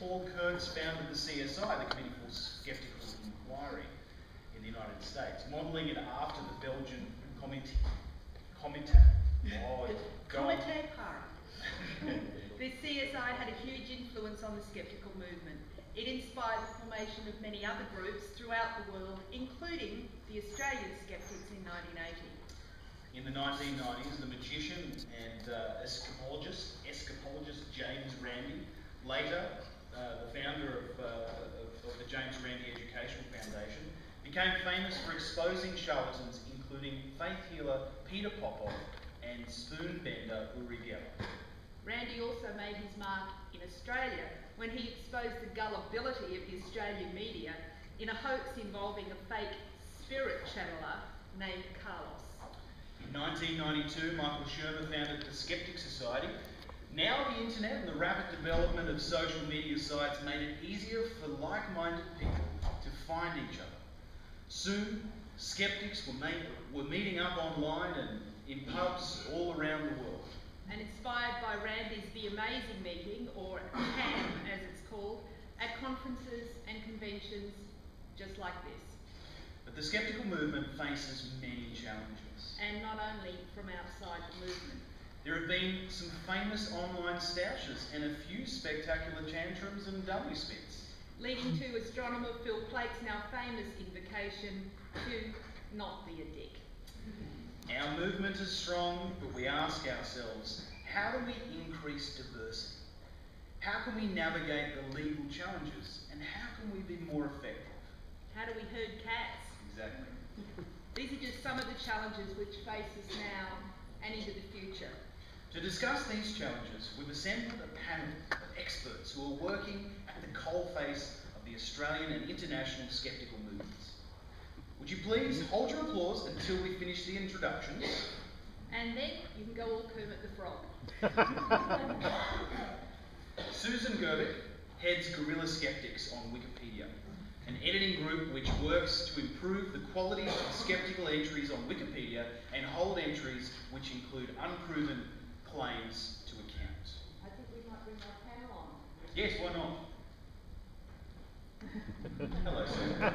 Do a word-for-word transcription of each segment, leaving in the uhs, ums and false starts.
Paul Kurtz founded the C S I, the Committee for Skeptical Inquiry in the United States, modelling it after the Belgian Comité. Comité. Oh, Comité Par. The C S I had a huge influence on the skeptical movement. It inspired the formation of many other groups throughout the world, including the Australian Skeptics in nineteen eighty. In the nineteen nineties, the magician and uh, escapologist, escapologist James Randi, later uh, the founder of, uh, of, of the James Randi Educational Foundation, became famous for exposing charlatans, including faith healer Peter Popoff and spoon bender Uri Geller. Randi also made his mark in Australia when he exposed the gullibility of the Australian media in a hoax involving a fake spirit channeler named Carlos. In nineteen ninety-two, Michael Shermer founded the Skeptic Society. Now the internet and the rapid development of social media sites made it easier for like-minded people to find each other. Soon, skeptics were, made, were meeting up online and in pubs all around the world. And inspired by Randi's The Amazing Meeting, or C A M as it's called, at conferences and conventions just like this. But the skeptical movement faces many challenges. And not only from outside the movement. There have been some famous online stoushes and a few spectacular tantrums and dummy spits. Leading to astronomer Phil Plake's now famous invocation to not be a dick. Our movement is strong, but we ask ourselves, how do we increase diversity? How can we navigate the legal challenges? And how can we be more effective? How do we herd cats? Exactly. These are just some of the challenges which face us now and into the future. To discuss these challenges, we've assembled a panel of experts who are working at the coalface of the Australian and international skeptical movements. Would you please hold your applause until we finish the introductions? And then you can go all Kermit the Frog. Susan Gerbic heads Guerrilla Skeptics on Wikipedia, an editing group which works to improve the quality of skeptical entries on Wikipedia and hold entries which include unproven claims to account. I think we might bring our panel on. Yes, why not? Hello, Susan.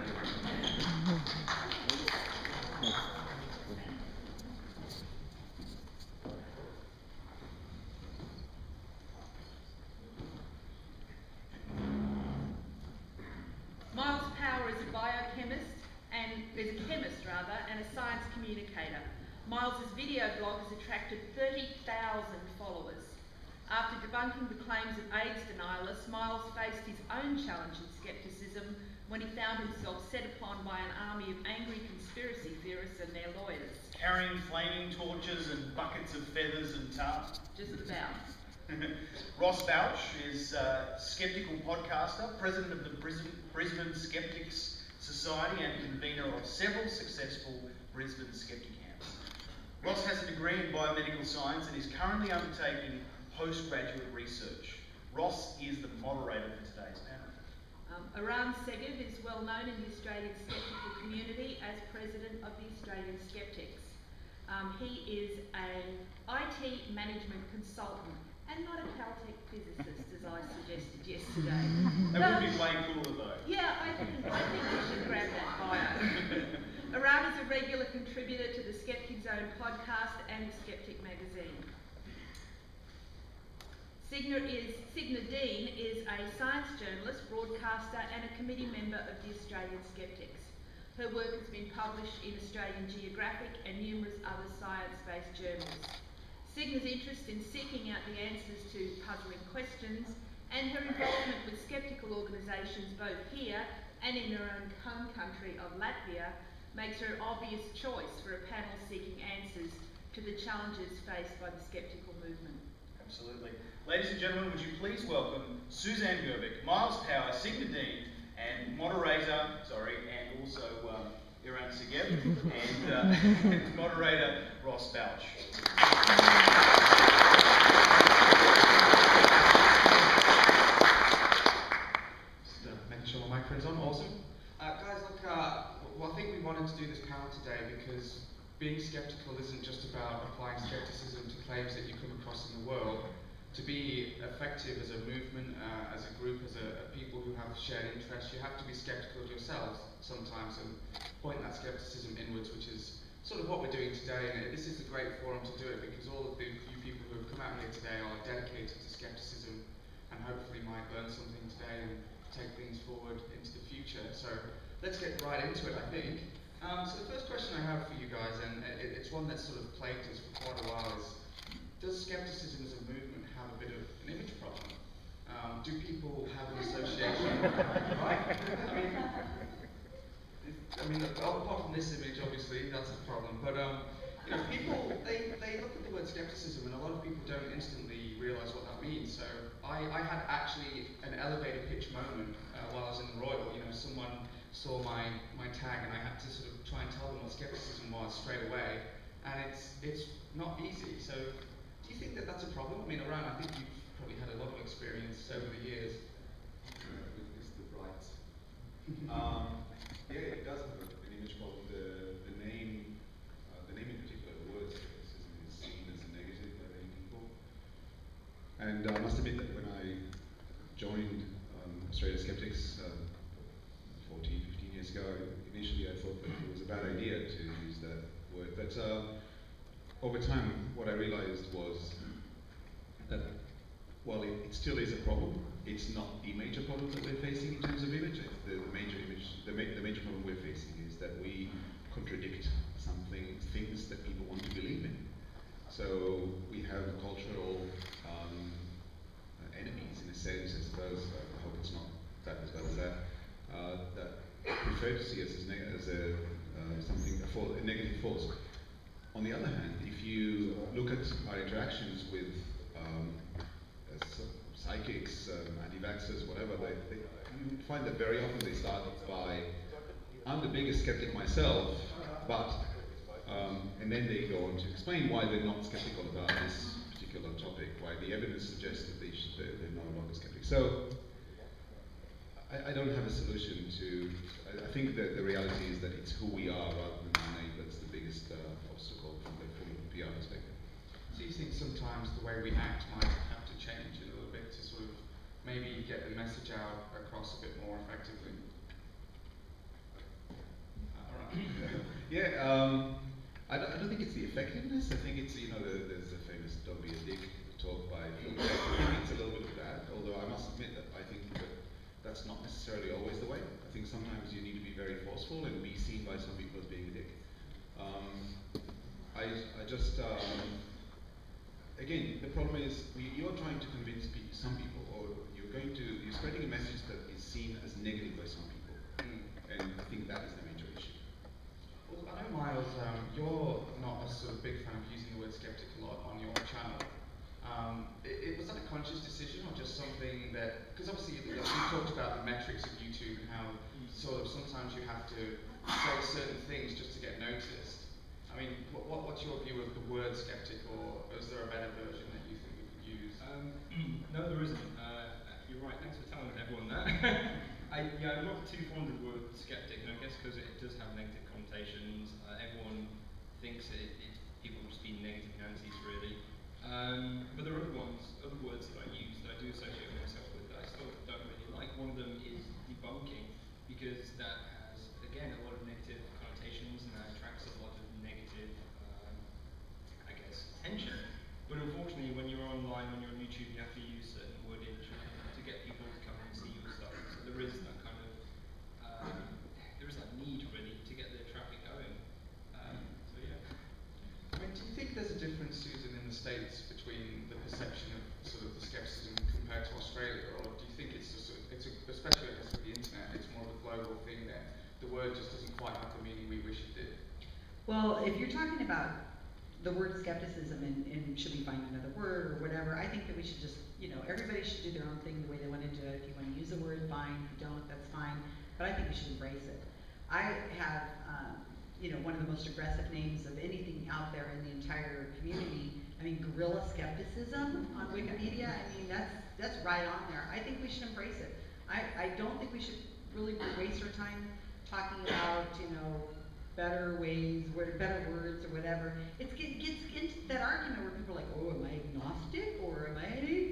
Miles Power is a biochemist, and is a chemist rather, and a science communicator. Miles's video blog has attracted thirty thousand followers. After debunking the claims of AIDS denialists, Miles faced his own challenge in skepticism when he found himself set upon by an army of angry conspiracy theorists and their lawyers. Carrying flaming torches and buckets of feathers and tar. Just about. Ross Bouch is a skeptical podcaster, president of the Brisbane, Brisbane Skeptics Society and convener of several successful Brisbane skeptic camps. Ross has a degree in biomedical science and is currently undertaking postgraduate research. Ross is the moderator for today's panel. Um, Aram Segev is well known in the Australian skeptical community as president of the Australian Skeptics. Um, he is an I T management consultant and not a Caltech physicist, as I suggested yesterday. That would be way cooler though. Yeah, I think, I think we should grab that bio. Aram is a regular contributor to the Skeptic Zone podcast and the Skeptic magazine. Signa, is, Signa Dean is a science journalist, broadcaster and a committee member of the Australian Skeptics. Her work has been published in Australian Geographic and numerous other science-based journals. Signa's interest in seeking out the answers to puzzling questions and her involvement with skeptical organisations both here and in her own home country of Latvia makes her an obvious choice for a panel seeking answers to the challenges faced by the skeptical movement. Absolutely. Ladies and gentlemen, would you please welcome Suzanne Gerbic, Miles Power, Signa Dean, and moderator, sorry, and also um, Aram Segev, and, uh, and moderator Ross Bouch. Just uh, making sure my microphone's on. Awesome. Uh, guys, look, uh, well, I think we wanted to do this panel today because being skeptical isn't just about applying skepticism to claims that you come across in the world, to be effective as a movement, uh, as a group, as a, a people who have shared interests, you have to be skeptical of yourselves sometimes and point that skepticism inwards, which is sort of what we're doing today. And this is a great forum to do it because all of the few people who have come out here today are dedicated to skepticism and hopefully might learn something today and take things forward into the future. So let's get right into it, I think. Um, so the first question I have for you guys, and it, it's one that's sort of plagued us for quite a while, is does skepticism as a movement have a bit of an image problem? Um, do people have an association? Right? I mean, I mean, apart from this image, obviously, that's a problem. But um, you know, people they, they look at the word skepticism, and a lot of people don't instantly realise what that means. So I, I had actually an elevator pitch moment uh, while I was in the Royal. You know, someone saw my my tag, and I had to sort of try and tell them what skepticism was straight away, and it's it's not easy. So do you think that that's a problem? I mean, around, I think you've probably had a lot of experience over the years. It's the right. um, yeah, it does have an image problem. The the name, uh, the name in particular, the word skepticism is seen as a negative by many people. And uh, I must admit that when I joined um, Australia Skeptics uh, fourteen, fifteen years ago, initially I thought that it was a bad idea to use that word. But uh, over time, what I realized was that while it, it still is a problem, it's not the major problem that we're facing in terms of image. The, the major image, the, ma the major problem we're facing is that we contradict something, things that people want to believe in. So we have cultural um, enemies, in a sense, I suppose. I hope it's not that as bad as that. Uh, that prefer to see us as, neg as a uh, something a, for a negative force. On the other hand, if you look at our interactions with um, uh, psychics, um, anti-vaxxers, whatever, they, they, you find that very often they start by, I'm the biggest skeptic myself, but, um, and then they go on to explain why they're not skeptical about this particular topic, why the evidence suggests that they should, they're, they're no longer skeptics. So, I, I don't have a solution to, I, I think that the reality is that it's who we are rather than our name that's the biggest uh, obstacle from the, from the P R perspective. So you think sometimes the way we act might have to change a little bit to sort of maybe get the message out across a bit more effectively? Uh, all right. Yeah, um, I, don't, I don't think it's the effectiveness. I think it's, you know, the, there's a famous "Don't be a dick" talk by Phil Beck. I think it's a little bit of that, although I must admit that I think that that's not necessarily always the way. I think sometimes you need to be very forceful and be seen by some people as being a dick. Um, I, I just, um, again, the problem is we, you're trying to convince pe some people, or you're going to, you're spreading a message that is seen as negative by some people. Mm. And I think that is the major issue. Well, I know, Miles, um, you're not a sort of big fan of using the word skeptic a lot on your channel. Um, it, it, was that a conscious decision or just something that, because obviously you, you talked about the metrics of YouTube and how sort of sometimes you have to say certain things just to get noticed. I mean, what, what, what's your view of the word skeptic, or is there a better version that you think we could use? Um, no, there isn't. Uh, you're right, thanks for telling everyone that. I, yeah, I'm not too fond of the word skeptic, and I guess because it does have negative connotations. Uh, everyone thinks it, it, people just being negative Nancy's really. Um, but there are other ones, other words that I use that I do associate myself with that I still don't really like. One of them is debunking, because that has, again, a lot of negative connotations and that attracts a lot of negative, um, I guess, attention. But unfortunately, when you're online, when you're on YouTube, you have to use certain wordage to get people to come and see your stuff. So there is that kind of, um, there is that need really to get the traffic going. Um, so yeah. I mean, do you think there's a difference, Susan, in the States between the perception of sort of the skepticism compared to Australia, or do you think it's just, a, it's a, especially I guess with the internet, it's more of a global thing there? The word just doesn't quite have the meaning we wish it did. Well, if you're talking about the word skepticism and, and should we find another word or whatever, I think that we should just, you know, everybody should do their own thing the way they want to do it. If you want to use the word, fine. If you don't, that's fine. But I think we should embrace it. I have, um, you know, one of the most aggressive names of anything out there in the entire community. I mean, guerrilla skepticism on Wikipedia. I mean, that's that's right on there. I think we should embrace it. I, I don't think we should really waste our time talking about, you know, better ways, better words or whatever. It's, it gets into that argument where people are like, oh, am I agnostic or am I an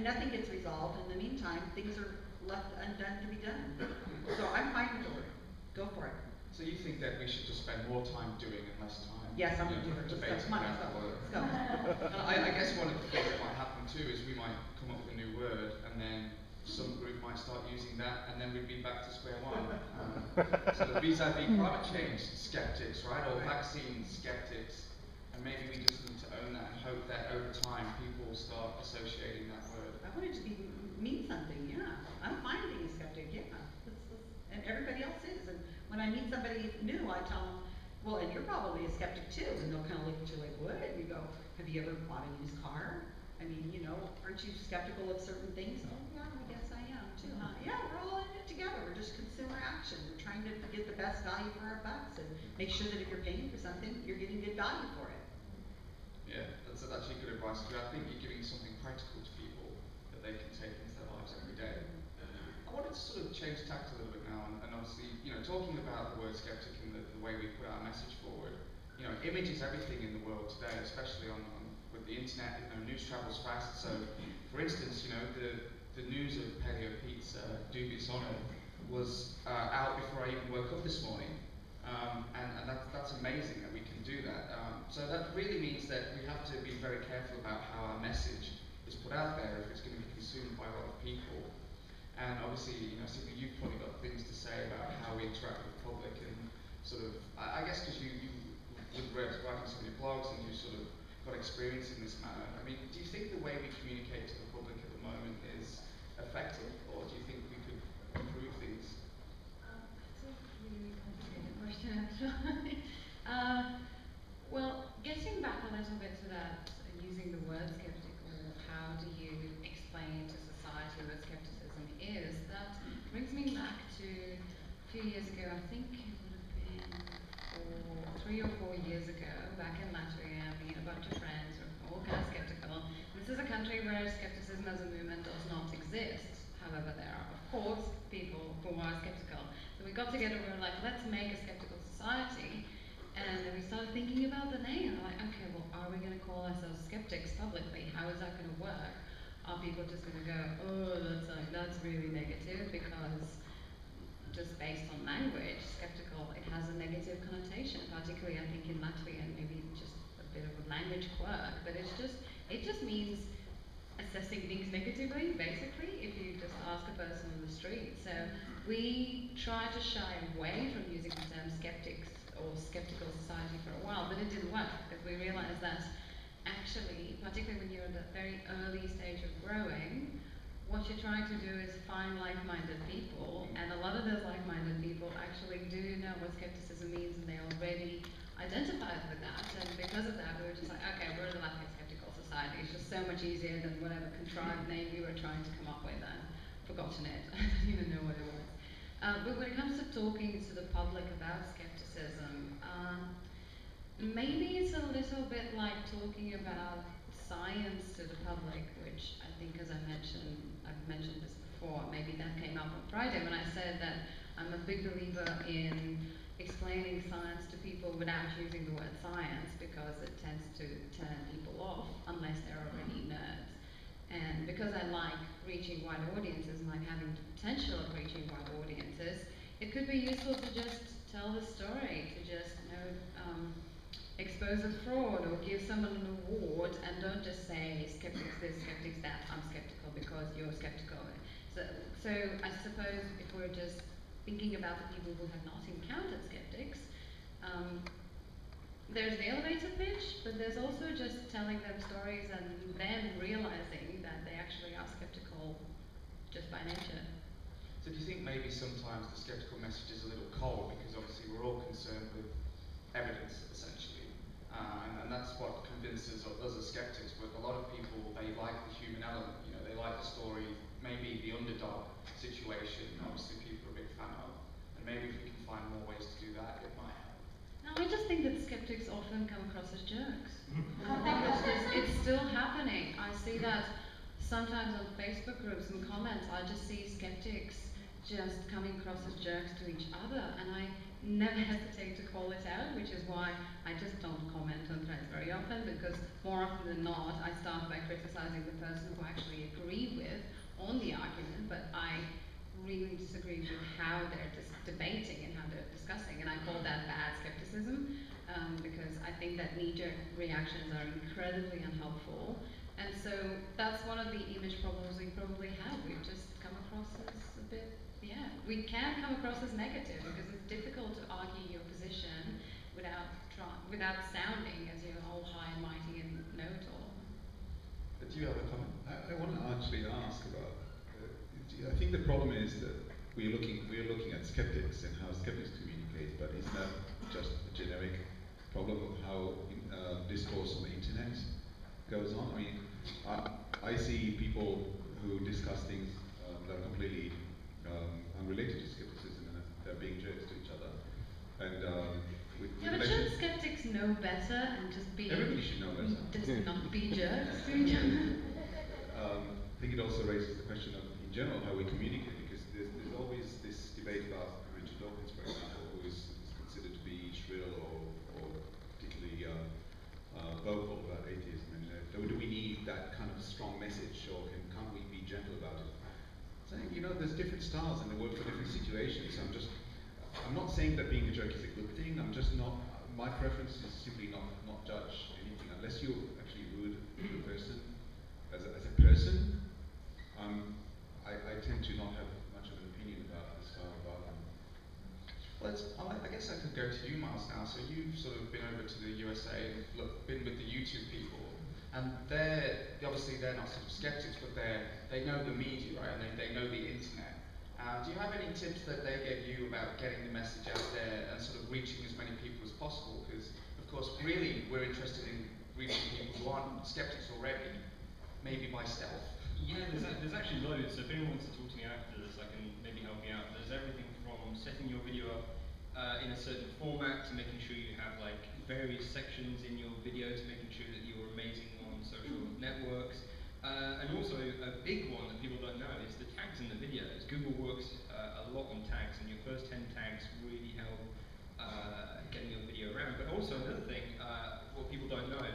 nothing gets resolved. In the meantime, things are left undone to be done. So I'm fine with the word. Go for it. So you think that we should just spend more time doing and less time Yes, I'm you gonna do know, it. Let's go. debating Come on, about let's the go. word? Let's go. And I, I guess one of the things that might happen too is we might come up with a new word and then some group might start using that and then we'd be back to square one. Um, so the vis-a-vis climate change skeptics, right, or vaccine skeptics, and maybe we just need to own that and hope that over time people will start associating that word. I want it to be mean something, yeah. I'm fine being a skeptic, yeah. Let's, let's, and everybody else is. And when I meet somebody new, I tell them, well, and you're probably a skeptic too. And they'll kind of look at you like, what? And you go, have you ever bought a used car? I mean, you know, aren't you skeptical of certain things? Oh, yeah, I guess I am too, huh? Yeah, we're all in it together. We're just consumer action. We're trying to get the best value for our bucks and make sure that if you're paying for something, you're getting good value for it. Yeah, that's actually good advice because I think you're giving something practical to people that they can take into their lives every day. I wanted to sort of change tact a little bit now, and, and obviously, you know, talking about the word skeptic and the, the way we put our message forward. You know, image is everything in the world today, especially on, on with the internet. You know, news travels fast. So, for instance, you know, the the news of Paleo Pete's uh, dubious honour was uh, out before I even woke up this morning, um, and, and that, that's amazing that we can do that. Um, so that really means that we have to be very careful about how our message is put out there if it's going to be consumed by a lot of people. And obviously, you know, Sydney, you've probably got things to say about how we interact with the public and sort of, I, I guess because you, you, you've read writing some of your blogs and you sort of got experience in this manner. I mean, do you think the way we communicate to the public at the moment is effective, or do you think we could improve things? Um, that's a really complicated question, actually. uh, well, getting back a little bit to that, uh, using the word skeptic, or how do you explain to society what skepticism is, that brings me back to a few years ago. I think it would have been four, three or four years ago, back in Latvia, me and a bunch of friends were all kind of skeptical. This is a country where skepticism as a movement does not exist. However, there are, of course, people who are skeptical. So we got together, we were like, let's make a skeptical society. And then we started thinking about the name. We're like, okay, well, are we going to call ourselves skeptics publicly? How is that going to work? Are people just going to go, oh, that's like, that's really negative, because just based on language, skeptical, it has a negative connotation, particularly I think in Latvian, maybe just a bit of a language quirk, but it's just, it just means assessing things negatively, basically, if you just ask a person on the street. So we tried to shy away from using the term skeptics or skeptical society for a while, but it didn't work, because we realized that actually, particularly when you're at the very early stage of growing, what you're trying to do is find like-minded people, and a lot of those like-minded people actually do know what skepticism means, and they already identified with that, and because of that, we were just like, okay, we're the Latvian Skeptical Society. It's just so much easier than whatever contrived name we were trying to come up with, and forgotten it. I don't even know what it was. Uh, but when it comes to talking to the public about skepticism, um, maybe it's a little bit like talking about science to the public, which I think, as I mentioned, I've mentioned this before, maybe that came up on Friday when I said that I'm a big believer in explaining science to people without using the word science, because it tends to turn people off unless they're already nerds. And because I like reaching wide audiences and like having the potential of reaching wide audiences, it could be useful to just tell the story, to just, you know, um, expose a fraud or give someone an award, and don't just say skeptics this, skeptics that, I'm skeptical because you're skeptical. So, so I suppose if we're just thinking about the people who have not encountered skeptics, um, there's the elevator pitch, but there's also just telling them stories and then realizing that they actually are skeptical just by nature. So do you think maybe sometimes the skeptical message is a little cold, because obviously we're all concerned with evidence, essentially, uh, and, and that's what convinces us as skeptics, but a lot of people, they like the human element, you know, they like the story, maybe the underdog situation, obviously people are a big fan of, and maybe if we can find more ways to do that, it might help. No, I just think that skeptics often come across as jerks. I think it's just, it's still happening. I see that sometimes on Facebook groups and comments, I just see skeptics just coming across as jerks to each other, and I never hesitate to call it out, which is why I just don't comment on threads very often, because more often than not, I start by criticizing the person who I actually agree with on the argument, but I really disagree with how they're dis debating and how they're discussing, and I call that bad skepticism, um, because I think that knee-jerk reactions are incredibly unhelpful, and so that's one of the image problems we probably have. We've just come across as a bit, yeah, we can come across as negative, because it's difficult to argue your position without try without sounding as you're all high and mighty and know-it-all. But do you have a comment? I, I want to actually ask about. Uh, I think the problem is that we're looking we're looking at skeptics and how skeptics communicate, but is that just a generic problem of how uh, discourse on the internet goes on? I mean, I, I see people who discuss things um, that are completely um, unrelated to skepticism, and they're being jerks to each other. And um, with, Yeah, but shouldn't skeptics know better and just be... Everybody should know better. Just not be jerks to each other? Um, I think it also raises the question of, in general, how we communicate, because there's, there's always this debate about Richard Dawkins, for example, who is, is considered to be shrill or, or particularly uh, uh, vocal about atheism. And uh, do we need that kind of strong message, or can, can't we be gentle about it? Saying, you know, there's different styles and they work for different situations. I'm just, I'm not saying that being a jerk is a good thing. I'm just not. My preference is simply not not judge anything unless you're actually rude to a person as a, as a person. Um, I, I tend to not have much of an opinion about the style of argument. Well, it's, I guess I could go to you, Miles, now. So you've sort of been over to the U S A and look, been with the YouTube people, and they're obviously they're not sort of skeptics, but they they know the media, right? And they, they know the internet. Uh, do you have any tips that they gave you about getting the message out there and sort of reaching as many people as possible? Because, of course, really we're interested in reaching people who aren't skeptics already, maybe by stealth. Yeah, there's, a, there's actually loads. So if anyone wants to talk to me after this, I can maybe help you out. There's everything from setting your video up uh, in a certain format to making sure you have like various sections in your video to making sure that you're amazing on social networks. Uh, and also a big one that people don't know is the tags in the videos. Google works uh, a lot on tags, and your first ten tags really help uh, getting your video around. But also another thing, uh, what people don't know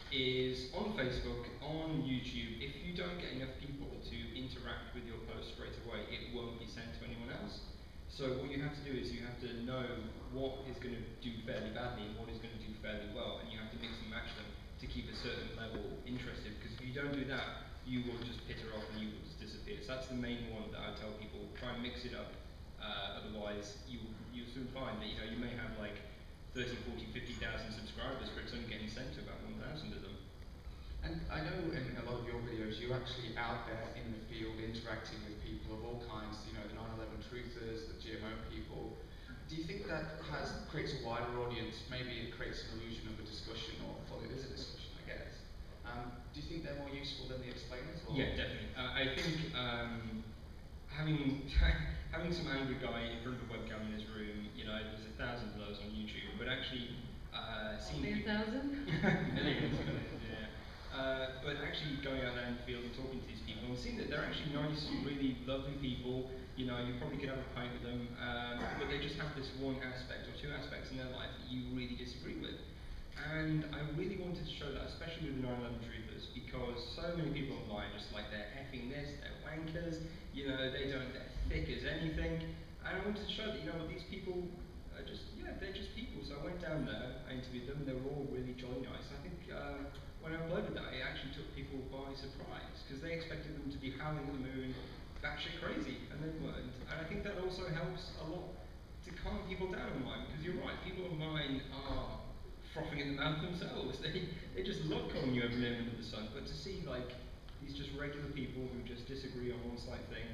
is on Facebook, on YouTube, if you don't get enough people to interact with your post straight away, it won't be sent to anyone else. So what you have to do is you have to know what is going to do fairly badly and what is going to do fairly well, and you have to mix and match them to keep a certain level interested, because if you don't do that, you will just pitter off and you will just disappear. So that's the main one that I tell people, try and mix it up, uh, otherwise you, you'll soon find that you know you may have like thirty, forty, fifty thousand subscribers, but it's only getting sent to about one thousand of them. And I know in a lot of your videos you're actually out there in the field interacting with people of all kinds, you know, the nine eleven truthers, the G M O people. Do you think that has creates a wider audience? Maybe it creates an illusion of a discussion, or well, it is a discussion, I guess. Um, do you think they're more useful than the explainers? Or? Yeah, definitely. Uh, I think um, having having some angry guy in front of a webcam in his room, you know, there's a thousand of those on YouTube, but actually uh, seeing Only a thousand? millions, yeah. Uh, but actually going out there in the field and talking to these people and seeing that they're actually nice, really lovely people, you know, you probably could have a pint with them, um, but they just have this one aspect or two aspects in their life that you really disagree with. And I really wanted to show that, especially with the nine eleven truthers, because so many people online just like they're effing this, they're wankers, you know, they don't, they're thick as anything. And I wanted to show that, you know, these people are just, yeah, they're just people. So I went down there, I interviewed them, and they were all really jolly nice. I think uh, when I uploaded that, it actually took people by surprise, because they expected them to be howling at the moon, batshit crazy, and they weren't. And I think that also helps a lot to calm people down online, because you're right, people online are frothing at the mouth themselves. They they just love calling you every name under the sun. But to see like these just regular people who just disagree on one slight thing,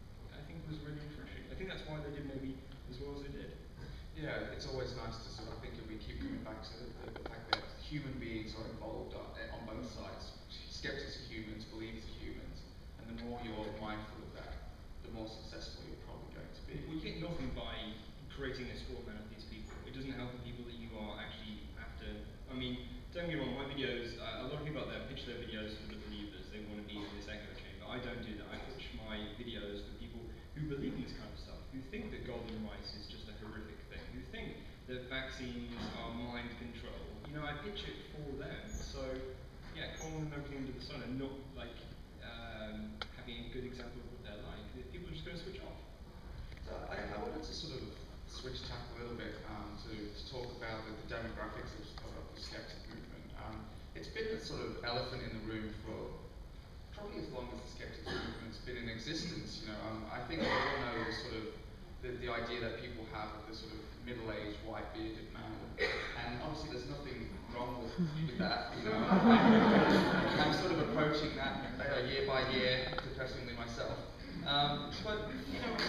I think was really refreshing. I think that's why they did maybe as well as they did. Yeah, it's always nice to sort of think if we keep coming back to the, the, the fact that human beings are involved on, on both sides. Skeptics are humans, believers are humans, and the more you're mindful of that, the more successful you're probably going to be. Well, you get nothing by creating a straw man of these people. It doesn't help the people that you are actually after. I mean, don't get me wrong, my videos, uh, a lot of people out there pitch their videos for the believers. They want to be in this echo chamber. I don't do that. I pitch my videos for people who believe in this kind of stuff, who think that golden rice is just a horrific thing, who think that vaccines are mind control, you know, I pitch it for them. So, yeah, calling them everything under the sun and not like um, having a good example of what they're like. People are just going to switch off. So I, I wanted to sort of switch tack a little bit um, to, to talk about the, the demographics of, of the skeptic movement. Um, it's been a sort of elephant in the room for probably as long as the skeptic movement's been in existence. You know, um, I think we all know the sort of the, the idea that people have of the sort of middle-aged, white-bearded man, and obviously there's nothing wrong with, with that. You know, I'm, I'm sort of approaching that uh, year by year, depressingly myself. Um, but you know,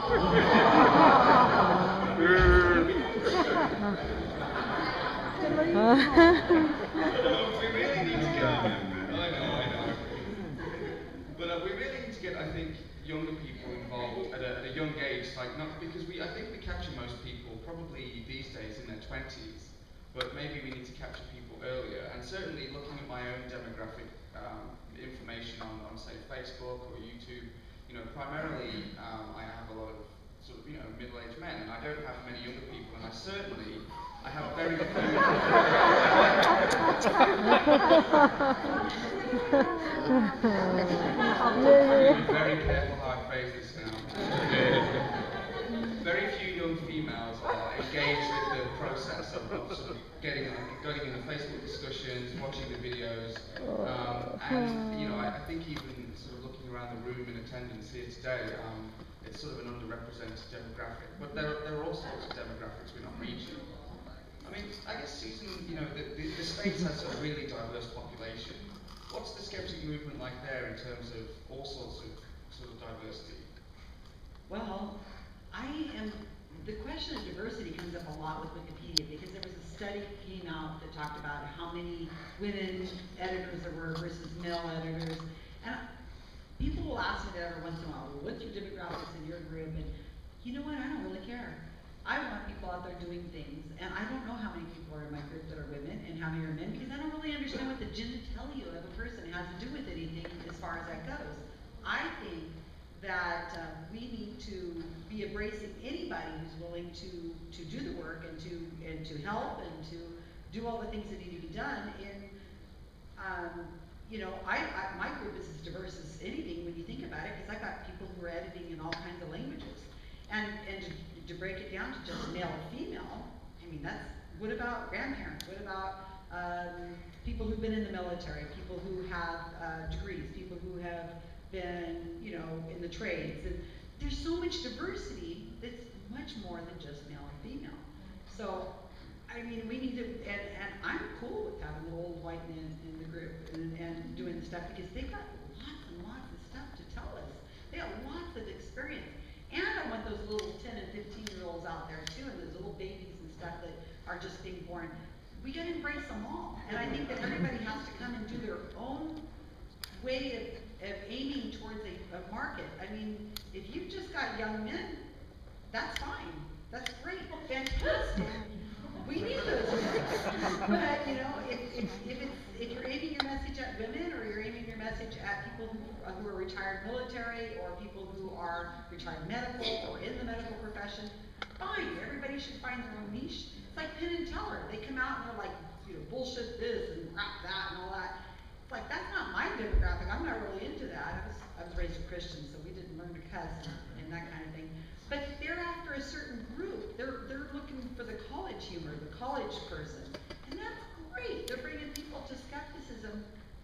we really need to get. I know, I know. But uh, we really need to get, I think, younger people involved at a, at a young age. Like, not because we, I think we capture most people probably these days in their twenties, but maybe we need to capture people earlier. And certainly, looking at my own demographic um, information on, on, say, Facebook or YouTube, you know, primarily um, I have a lot of sort of, you know, middle-aged men, and I don't have many younger people, and I certainly, I have very few. I'm very careful how I phrase this now. Very few young females are engaged with the process of, of sort of getting, getting in the Facebook discussions, watching the videos, um, and you know, I, I think even sort of looking around the room in attendance here today, um, it's sort of an underrepresented demographic. But there, there are all sorts of demographics we're not reaching. I mean, I guess, Susan, you know, the, the, the States has a really diverse population. What's the skeptic movement like there in terms of all sorts of sort of diversity? Well, I am, the question of diversity comes up a lot with Wikipedia because there was a study that came out that talked about how many women editors there were versus male editors. And people will ask me that every once in a while, well, what's your demographics in your group? And you know what, I don't really care. I want people out there doing things, and I don't know how many people are in my group that are women and how many are men because I don't really understand what the genitalia of a person has to do with anything as far as that goes. I think that uh, we need to be embracing anybody who's willing to, to do the work and to and to help and to do all the things that need to be done. In um, you know, I, I my group is as diverse as anything when you think about it, because I've got people who are editing in all kinds of languages, and and to, to break it down to just male and female. I mean, that's what about grandparents? What about um, people who've been in the military? People who have uh, degrees? People who have been, you know, in the trades, and there's so much diversity that's much more than just male and female. So, I mean, we need to, and, and I'm cool with having the old white men in the group and, and doing the stuff because they've got lots and lots of stuff to tell us. They have lots of experience. And I want those little ten and fifteen year olds out there too, and those little babies and stuff that are just being born. We gotta embrace them all. And I think that everybody has to come and do their own way of of aiming towards a, a market. I mean, if you've just got young men, that's fine. That's great. Fantastic. We need those men. But, you know, if, if, if, it's, if you're aiming your message at women, or you're aiming your message at people who, uh, who are retired military, or people who are retired medical, or in the medical profession, fine. Everybody should find their own niche. It's like Penn and Teller. They come out and they're like, you know, bullshit this and crap that and all that. Like, that's not my demographic. I'm not really into that. I was, I was raised a Christian, so we didn't learn to cuss and, and that kind of thing. But they're after a certain group. They're, they're looking for the college humor, the college person. And that's great. They're bringing people to skepticism.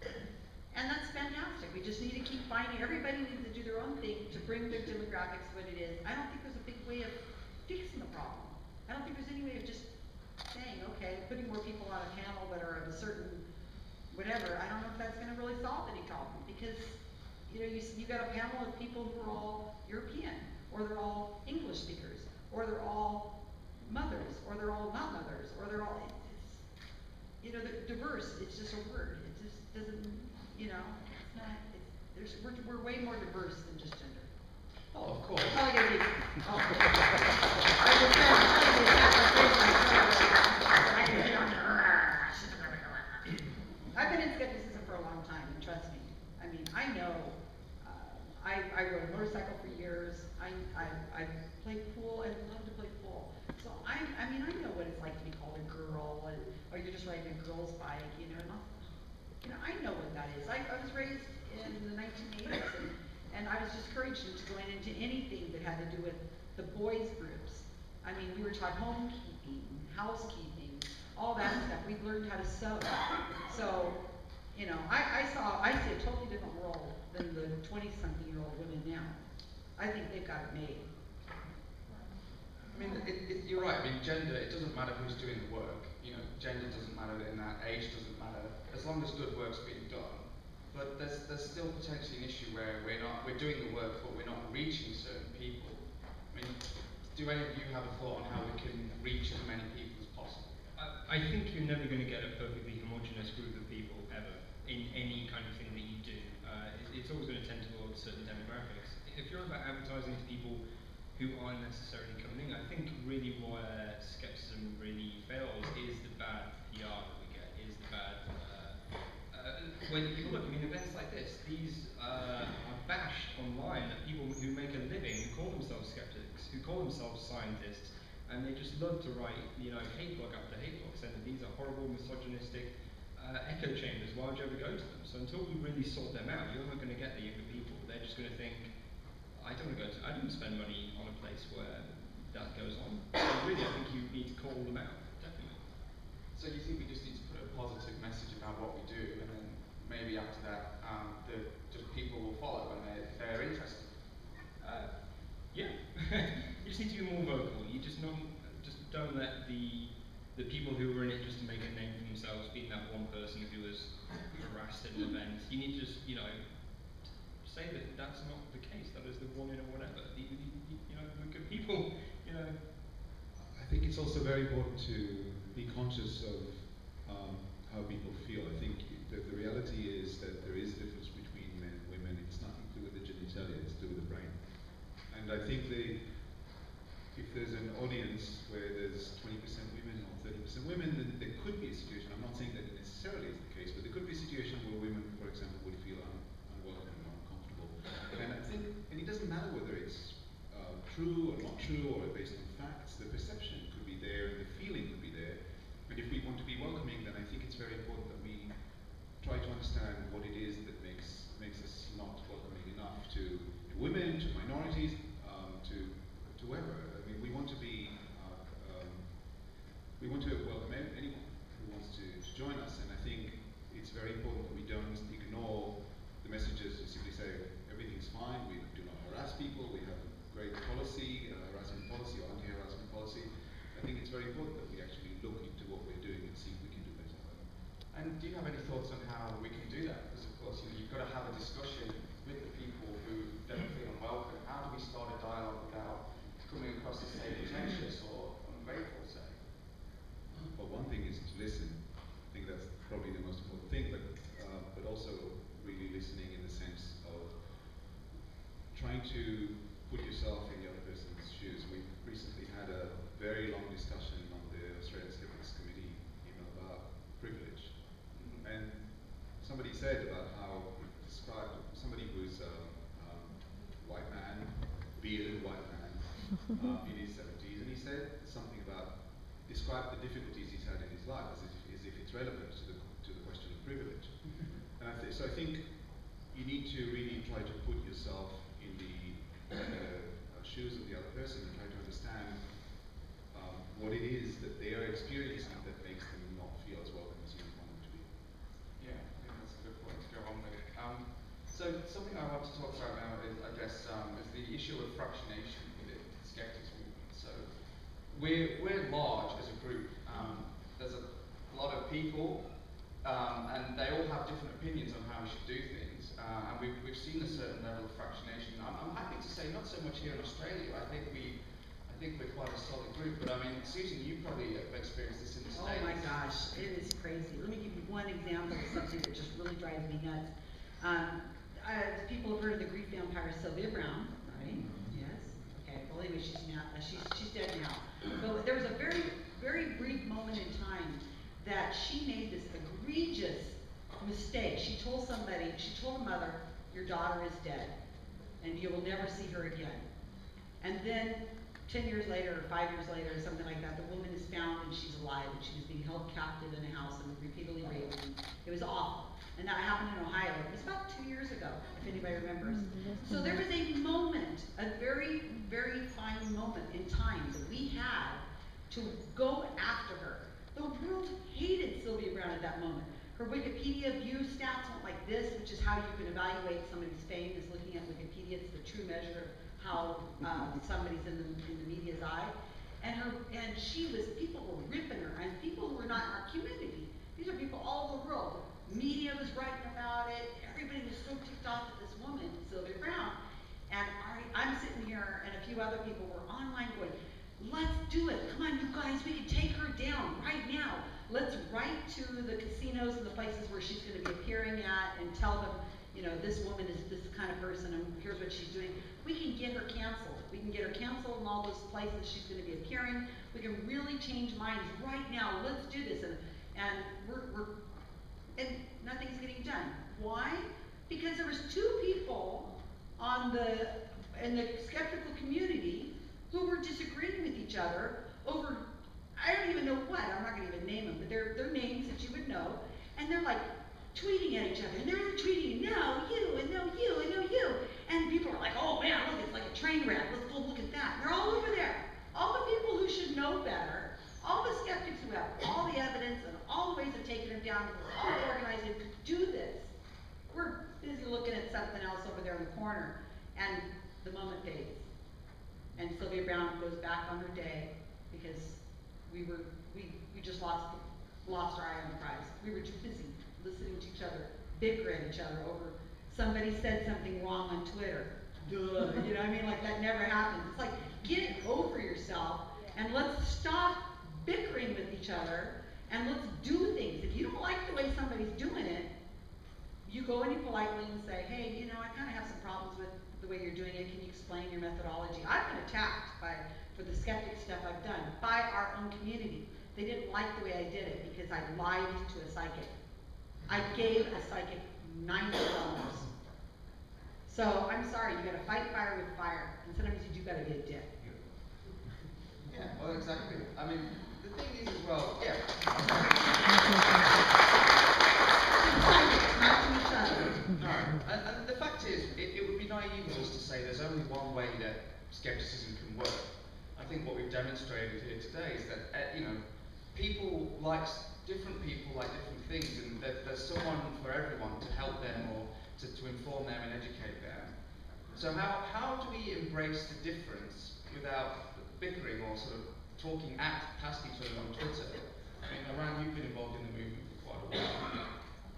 And that's fantastic. We just need to keep finding, everybody needs to do their own thing to bring their demographics what it is. I don't think there's a big way of fixing the problem. I don't think there's any way of just saying, okay, putting more people on a panel that are of a certain whatever. I don't know if that's going to really solve any problem, because you know you you got a panel of people who are all European, or they're all English speakers, or they're all mothers, or they're all not mothers, or they're all it's, you know they're diverse. It's just a word. It just doesn't you know it's not. It's, there's we're we're way more diverse than just gender. Oh, of course. That's all I gotta do. Oh. I was trying to I can hit on her. I've been in skepticism for a long time, and trust me. I mean, I know. Uh, I, I rode a motorcycle for years. I, I, I played pool. I love to play pool. So So I, I mean, I know what it's like to be called a girl, and, or you're just riding a girl's bike, you know, and I'll, you know, I know what that is. I, I was raised in the nineteen eighties, and, and I was discouraged into going into anything that had to do with the boys' groups. I mean, we were taught homekeeping, housekeeping, all that stuff. We learned how to sew. So, you know, I, I saw, I see a totally different world than the twenty-something-year-old women now. I think they've got it made. I mean, it, it, you're right. I mean, gender, it doesn't matter who's doing the work. You know, gender doesn't matter in that, age doesn't matter, as long as good work's being done. But there's, there's still potentially an issue where we're not, we're doing the work, but we're not reaching certain people. I mean, do any of you have a thought on how we can reach as many people as possible? I, I think you're never going to get a perfectly homogenous group of people ever in any kind of thing that you do. Uh, it, it's always going to tend towards certain demographics. If you're about advertising to people who aren't necessarily coming, I think really where skepticism really fails is the bad P R that we get, is the bad, uh, uh, when you look, I mean, events like this, these uh, are bashed online at people who make a living, who call themselves skeptics, who call themselves scientists, and they just love to write, you know, hate blog after hate blog, saying that these are horrible, misogynistic uh, echo chambers. Why would you ever go to them? So until we really sort them out, you're not going to get the younger people. They're just going to think, I don't want to go to, I don't spend money on a place where that goes on. So really, I think you need to call them out, definitely. So you think we just need to put a positive message about what we do, and then maybe after that, um, the just people will follow when they're, they're interested? Uh, yeah, you just need to be more vocal. You just not, just don't let the the people who are in it just to make a name for themselves, being that one person who was harassed at an event. You need to just, you know, say that that's not the case. That is the woman or whatever. You, you, you know, the good people, you know. I think it's also very important to be conscious of um, how people feel. I think that the reality is that there is a difference between men and women. It's nothing to do with the genitalia, it's to do with the brain. And I think they, if there's an audience where there's twenty percent women or thirty percent women, then there could be a situation, I'm not saying that necessarily is the case, but there could be a situation where women, for example, would feel un unwelcome or uncomfortable. And I think, and it doesn't matter whether it's uh, true or not true or based on facts, the perception could be there and the feeling could be there. And if we want to be welcoming, then I think it's very important that we try to understand what it is that makes makes us not welcoming enough to, to women, to minorities, um, to to whoever. I mean, we want to be, uh, um, we want to welcome anyone who wants to, to join us, and I think it's very important that we don't ignore the messages and simply say everything's fine, we do not harass people, we have a great policy, uh, harassment policy or anti-harassment policy. I think it's very important that we actually look into what we're doing and see if we can do better. And do you have any thoughts on how we can do that? Because of course, you know, you've got to have a discussion with the people who don't feel unwelcome. How do we start a dialogue without coming across as say pretentious or ungrateful, say? Well, one thing is to listen. I think that's probably the most important thing, but uh, but also really listening in the sense of trying to put yourself in the other person's shoes. We recently had a very long discussion on the Australian Skeptics Committee, you know, about privilege. Mm-hmm. And somebody said about how described somebody who's a um, white man, bearded white man, uh, in his seventies, and he said something about describe the difficulties he's had in his life as if, as if it's relevant to the to the question of privilege. And I th so I think you need to really try to put yourself in the uh, shoes of the other person and try to understand um, what it is that they are experiencing that makes them not feel as welcome as you want them to be. Yeah, I think that's a good point to go on with. Um, so something I want to talk about now is, I guess, um, is the issue of fractionation within the skeptics movement. So we're we're large as a group. Um, there's a lot of people, um, and they all have different opinions on how we should do things. Uh, and we've we've seen a certain level of fractionation. I'm, I'm happy to say not so much here in Australia. I think we. I think we're quite a solid group, but I mean, Susan, you probably have experienced this in the States. Oh my gosh, it is crazy. Let me give you one example of something that just really drives me nuts. Um, uh, people have heard of the Greek vampire Sylvia Brown, right? Yes. Okay. Well, anyway, she's now uh, she's she's dead now. But there was a very very brief moment in time that she made this egregious mistake. She told somebody, she told a mother, "Your daughter is dead, and you will never see her again." And then ten years later or five years later or something like that, the woman is found and she's alive and she was being held captive in a house and repeatedly raped. And it was awful. And that happened in Ohio. It was about two years ago, if anybody remembers. So there was a moment, a very, very fine moment in time that we had to go after her. The world hated Sylvia Browne at that moment. Her Wikipedia view stats went like this, which is how you can evaluate somebody's fame, is looking at Wikipedia. It's the true measure of how uh, somebody's in the, in the media's eye. And her, and she was, people were ripping her, and people who were not in our community. These are people all over the world. Media was writing about it. Everybody was so ticked off at this woman, Sylvia Browne. And I, I'm sitting here, and a few other people were online going, let's do it. Come on, you guys, we can take her down right now. Let's write to the casinos and the places where she's going to be appearing at and tell them, you know, this woman is this kind of person and here's what she's doing. We can get her canceled. We can get her canceled in all those places she's going to be appearing. We can really change minds right now. Let's do this. And, and we're, we're and nothing's getting done. Why? Because there was two people on the in the skeptical community who were disagreeing with each other over, I don't even know what, I'm not gonna even name them, but they're, they're names that you would know, and they're like tweeting at each other, and they're tweeting, no, you, and no, you, and no, you, and people are like, oh man, look, it's like a train wreck, let's go look at that, and they're all over there. All the people who should know better, all the skeptics who have all the evidence and all the ways of taking them down, who are all organized and could do this, we're busy looking at something else over there in the corner, and the moment fades. And Sylvia Browne goes back on her day because we were we, we just lost lost our eye on the prize. We were too busy listening to each other, bicker at each other over somebody said something wrong on Twitter. Duh, you know what I mean? Like that never happens. It's like get over yourself and let's stop bickering with each other and let's do things. If you don't like the way somebody's doing it, you go and you politely and say, hey, you know, I kind of have some problems with the way you're doing it. Can you explain your methodology? I've been attacked by, for the skeptic stuff I've done by our own community. They didn't like the way I did it because I lied to a psychic. I gave a psychic ninety dollars. So I'm sorry, you gotta fight fire with fire. And sometimes you do gotta be a dick. Yeah, well, exactly. I mean, the thing is as well, yeah. No, and, and the fact is, it, it would be naive of us to say there's only one way that skepticism can work. I think what we've demonstrated here today is that, uh, you know, people like, different people like different things, and there, there's someone for everyone to help them or to, to inform them and educate them. So how, how do we embrace the difference without bickering or sort of talking at past each other on Twitter? I mean, Aran, you've been involved in the movement for quite a while.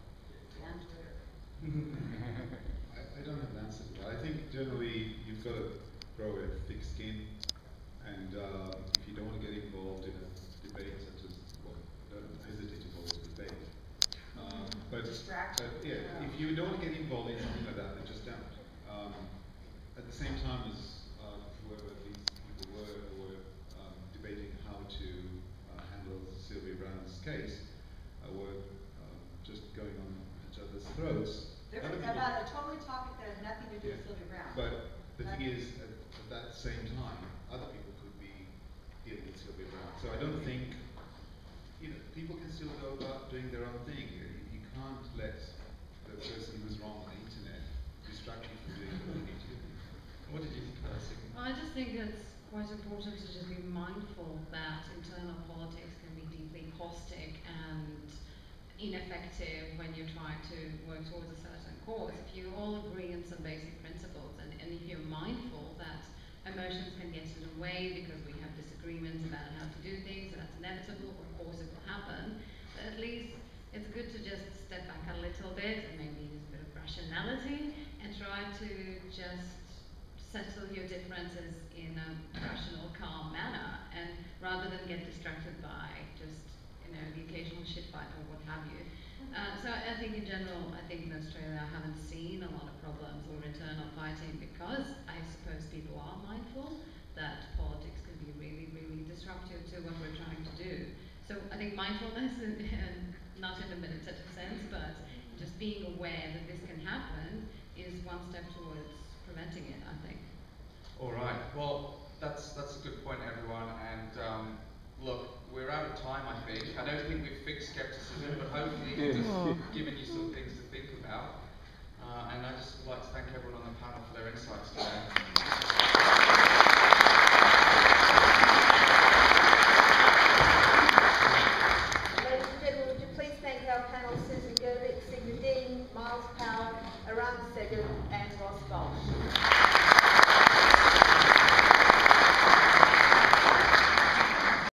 I, I don't have an answer to that. I think generally you've got to grow a thick skin, and uh, if you don't want to get involved in a debate such as, well, don't hesitate to call it a debate. Um, but, but yeah, if you don't want to get involved in something like that, then just don't. Um, at the same time as uh, whoever these people were who were um, debating how to uh, handle Sylvia Browne's case, uh, were um, just going on each other's throats. They're Other about people- a totally topic that has nothing to do with Yeah. Sylvia Browne. But the thing is, at, at that same time, other people could be dealing with Sylvia Browne. So I don't think, you know, people can still go about doing their own thing. You, you can't let the person who's wrong on the internet distract you from doing what you need to do. What did you think about that? Well, I just think it's quite important to just be mindful that internal politics can be deeply caustic and ineffective when you're trying to work towards a certain cause. If you all agree on some basic principles and, and if you're mindful that emotions can get in the way because we have disagreements about how to do things, and that's inevitable, of course it will happen, but at least it's good to just step back a little bit and maybe use a bit of rationality and try to just settle your differences in a rational, calm manner, and rather than get distracted by just, you know, the occasional shit fight or what have you. Uh, so I think in general, I think in Australia I haven't seen a lot of problems or internal fighting because I suppose people are mindful that politics can be really, really disruptive to what we're trying to do. So I think mindfulness, and, and not in a meditative sense, but just being aware that this can happen is one step towards preventing it, I think. All right. Well, that's that's a good point, everyone. And um, look, we're out of time, I think. I don't think we've fixed skepticism, but hopefully it's just given you some things to think about. Uh, and I just would like to thank everyone on the panel for their insights today.